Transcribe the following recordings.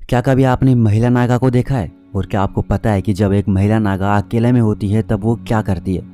क्या कभी आपने महिला नागा को देखा है? और क्या आपको पता है कि जब एक महिला नागा अकेले में होती है तब वो क्या करती है?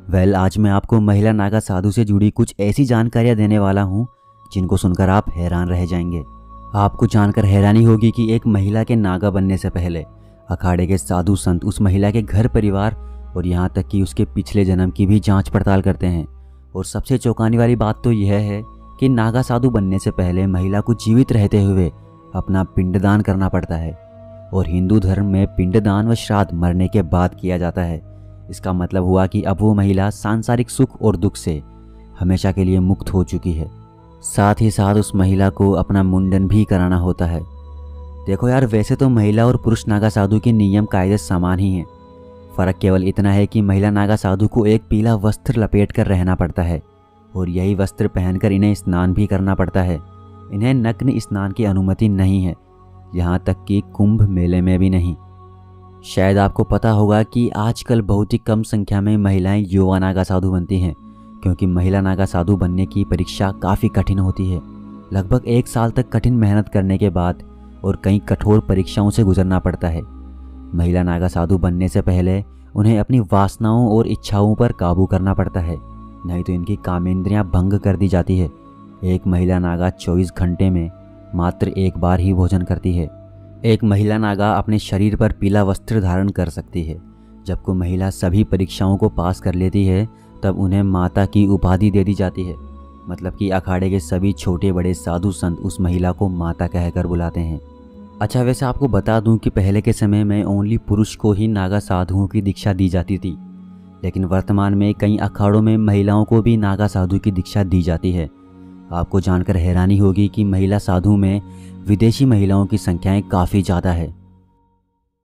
आज मैं आपको महिला नागा साधु से जुड़ी कुछ ऐसी जानकारियां देने वाला हूँ जिनको सुनकर आप हैरान रह जाएंगे। आपको जानकर हैरानी होगी कि एक महिला के नागा बनने से पहले अखाड़े के साधु संत उस महिला के घर परिवार और यहाँ तक कि उसके पिछले जन्म की भी जांच पड़ताल करते हैं। और सबसे चौंकाने वाली बात तो यह है कि नागा साधु बनने से पहले महिला को जीवित रहते हुए अपना पिंडदान करना पड़ता है। और हिंदू धर्म में पिंडदान व श्राद्ध मरने के बाद किया जाता है। इसका मतलब हुआ कि अब वो महिला सांसारिक सुख और दुख से हमेशा के लिए मुक्त हो चुकी है। साथ ही साथ उस महिला को अपना मुंडन भी कराना होता है। देखो यार, वैसे तो महिला और पुरुष नागा साधु के नियम कायदे समान ही हैं। फ़र्क केवल इतना है कि महिला नागा साधु को एक पीला वस्त्र लपेट कर रहना पड़ता है और यही वस्त्र पहनकर इन्हें स्नान भी करना पड़ता है। इन्हें नग्न स्नान की अनुमति नहीं है, यहाँ तक कि कुंभ मेले में भी नहीं। शायद आपको पता होगा कि आजकल बहुत ही कम संख्या में महिलाएं युवा नागा साधु बनती हैं, क्योंकि महिला नागा साधु बनने की परीक्षा काफ़ी कठिन होती है। लगभग 1 साल तक कठिन मेहनत करने के बाद और कई कठोर परीक्षाओं से गुजरना पड़ता है। महिला नागा साधु बनने से पहले उन्हें अपनी वासनाओं और इच्छाओं पर काबू करना पड़ता है, नहीं तो इनकी कामेंद्रियां भंग कर दी जाती है। एक महिला नागा 24 घंटे में मात्र 1 बार ही भोजन करती है। एक महिला नागा अपने शरीर पर पीला वस्त्र धारण कर सकती है। जब कोई महिला सभी परीक्षाओं को पास कर लेती है तब उन्हें माता की उपाधि दे दी जाती है। मतलब कि अखाड़े के सभी छोटे बड़े साधु संत उस महिला को माता कहकर बुलाते हैं। अच्छा, वैसे आपको बता दूं कि पहले के समय में ओनली पुरुष को ही नागा साधुओं की दीक्षा दी जाती थी, लेकिन वर्तमान में कई अखाड़ों में महिलाओं को भी नागा साधु की दीक्षा दी जाती है। आपको जानकर हैरानी होगी कि महिला साधु में विदेशी महिलाओं की संख्याएं काफ़ी ज़्यादा है।